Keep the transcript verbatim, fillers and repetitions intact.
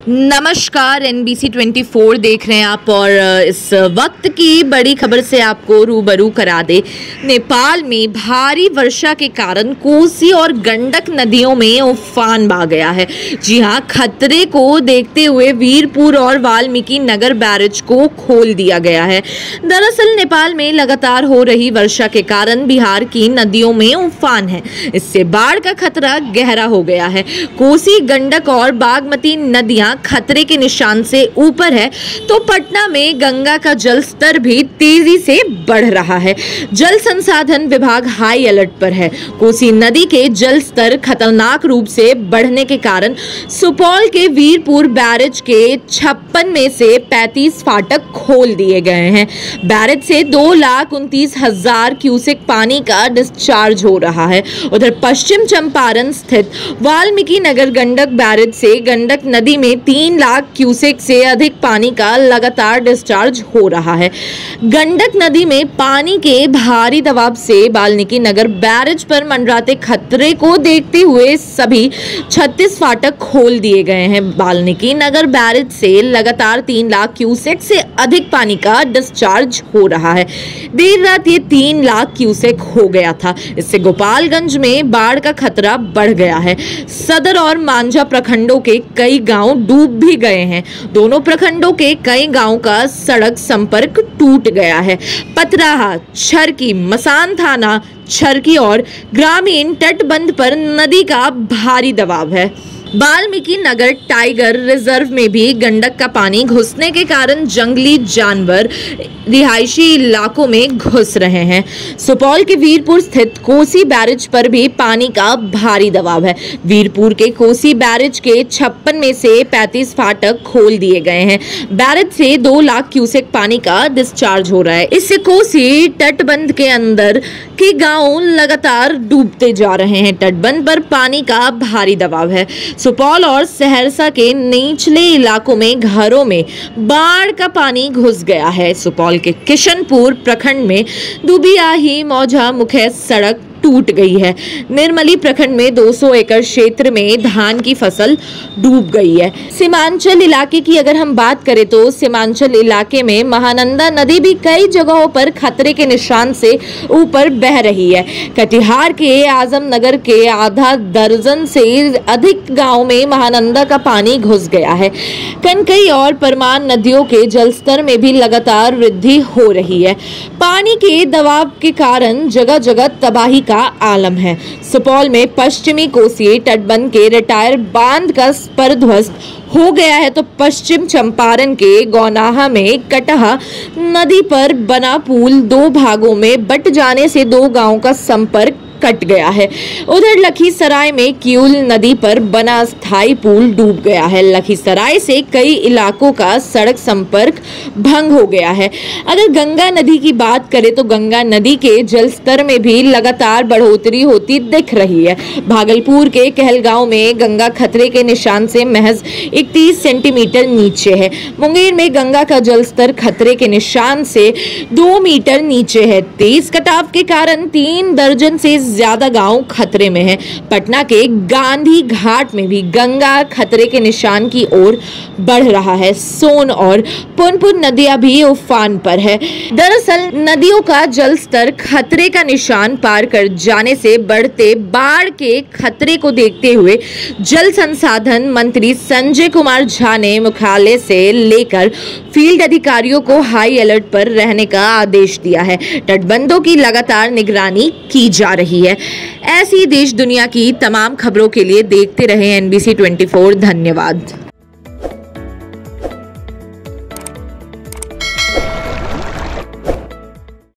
नमस्कार, N B C twenty four देख रहे हैं आप और इस वक्त की बड़ी खबर से आपको रूबरू करा दे। नेपाल में भारी वर्षा के कारण कोसी और गंडक नदियों में उफान आ गया है। जी हां, खतरे को देखते हुए वीरपुर और वाल्मीकि नगर बैरेज को खोल दिया गया है। दरअसल नेपाल में लगातार हो रही वर्षा के कारण बिहार की नदियों में उफान है। इससे बाढ़ का खतरा गहरा हो गया है। कोसी, गंडक और बागमती नदियां खतरे के निशान से ऊपर है तो पटना में गंगा का जल स्तर भी तेजी से बढ़ रहा है। जल संसाधन विभाग हाई अलर्ट पर है। कोसी नदी के जल स्तर खतरनाक रूप से बढ़ने के कारण सुपौल के वीरपुर बैरेज के छप्पन में से पैंतीस फाटक खोल दिए गए हैं। बैरेज से दो लाख उनतीस हजार क्यूसेक पानी का डिस्चार्ज हो रहा है। उधर पश्चिम चंपारण स्थित वाल्मीकि नगर गंडक बैरेज से गंडक नदी में तीन लाख क्यूसेक से अधिक पानी का लगातार डिस्चार्ज हो रहा है। गंडक नदी में पानी के भारी दबाव से वाल्मीकि नगर बैरेज पर मंडराते खतरे को देखते हुए सभी छत्तीस फाटक खोल दिए गए हैं। वाल्मीकि नगर बैरेज से लगातार तीन लाख क्यूसेक से अधिक पानी का डिस्चार्ज हो रहा है। देर रात ये तीन लाख क्यूसेक हो गया था। इससे गोपालगंज में बाढ़ का खतरा बढ़ गया है। सदर और मांझा प्रखंडों के कई गांव डूब भी गए हैं। दोनों प्रखंडों के कई गांवों का सड़क संपर्क टूट गया है। पतराहा, छरकी, मसान थाना छरकी और ग्रामीण तटबंध पर नदी का भारी दबाव है। वाल्मीकि नगर टाइगर रिजर्व में भी गंडक का पानी घुसने के कारण जंगली जानवर रिहायशी इलाकों में घुस रहे हैं। सुपौल के वीरपुर स्थित कोसी बैरेज पर भी पानी का भारी दबाव है। वीरपुर के कोसी बैरेज के छप्पन में से पैंतीस फाटक खोल दिए गए हैं। बैरेज से दो लाख क्यूसेक पानी का डिस्चार्ज हो रहा है। इससे कोसी तटबंध के अंदर के गांव लगातार डूबते जा रहे हैं। तटबंध पर पानी का भारी दबाव है। सुपौल और सहरसा के निचले इलाकों में घरों में बाढ़ का पानी घुस गया है। सुपौल के किशनपुर प्रखंड में दुबियाही मौजा मुख्य सड़क टूट गई है। निर्मली प्रखंड में दो सौ एकड़ क्षेत्र में धान की फसल डूब गई है। सीमांचल इलाके की अगर हम बात करें तो सीमांचल इलाके में महानंदा नदी भी कई जगहों पर खतरे के निशान से ऊपर बह रही है। कटिहार के आजमनगर के आधा दर्जन से अधिक गांव में महानंदा का पानी घुस गया है। कनकई और परमान नदियों के जलस्तर में भी लगातार वृद्धि हो रही है। पानी के दबाव के कारण जगह जगह तबाही का आलम है। सुपौल में पश्चिमी कोसी तटबंध के रिटायर बांध का स्पर ध्वस्त हो गया है तो पश्चिम चंपारण के गौनाहा में कटहा नदी पर बना पुल दो भागों में बट जाने से दो गांवों का संपर्क कट गया है। उधर लखीसराय में किउल नदी पर बना स्थायी पुल डूब गया है। लखीसराय से कई इलाकों का सड़क संपर्क भंग हो गया है। अगर गंगा नदी की बात करें तो गंगा नदी के जल स्तर में भी लगातार बढ़ोतरी होती दिख रही है। भागलपुर के कहलगांव में गंगा खतरे के निशान से महज इकतीस सेंटीमीटर नीचे है। मुंगेर में गंगा का जल स्तर खतरे के निशान से दो मीटर नीचे है। तेज कटाव के कारण तीन दर्जन से ज्यादा गांव खतरे में है। पटना के गांधी घाट में भी गंगा खतरे के निशान की ओर बढ़ रहा है। सोन और पुनपुन नदियां भी उफान पर है। दरअसल नदियों का जल स्तर खतरे का निशान पार कर जाने से बढ़ते बाढ़ के खतरे को देखते हुए जल संसाधन मंत्री संजय कुमार झा ने मुख्यालय से लेकर फील्ड अधिकारियों को हाई अलर्ट पर रहने का आदेश दिया है। तटबंधों की लगातार निगरानी की जा रही है। ऐसी देश दुनिया की तमाम खबरों के लिए देखते रहें N B C twenty four. धन्यवाद।